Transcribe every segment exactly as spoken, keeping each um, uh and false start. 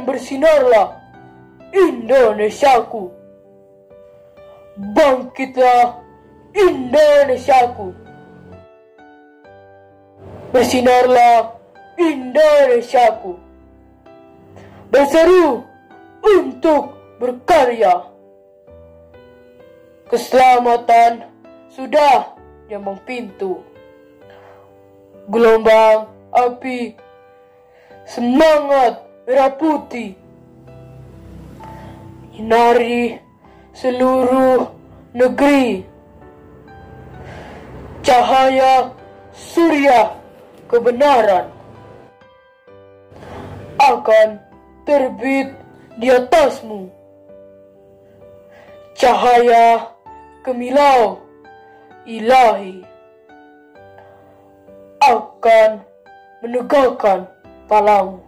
bersinarlah Indonesiaku. Bangkitlah Indonesiaku. Bersinarlah Indonesiaku. Berseru untuk berkarya. Keselamatan sudah di ambang pintu. Gelombang api, semangat merah putih, nyinari seluruh negeri. Cahaya surya kebenaran akan terbit di atasmu. Cahaya kemilau ilahi akan menegakkan palamu.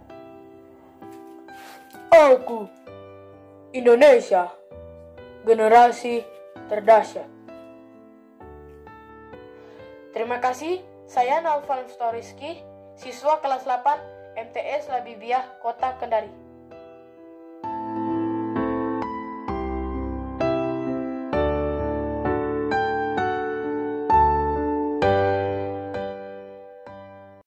Aku, Indonesia, generasi terdahsyat. Terima kasih, saya Naufal Storiski, siswa kelas delapan M T S Labibiah, Kota Kendari.